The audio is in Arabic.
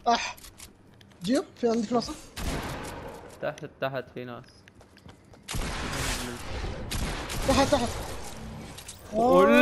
اح جيب في عندك ناصر. تحت في ناس. تحت قول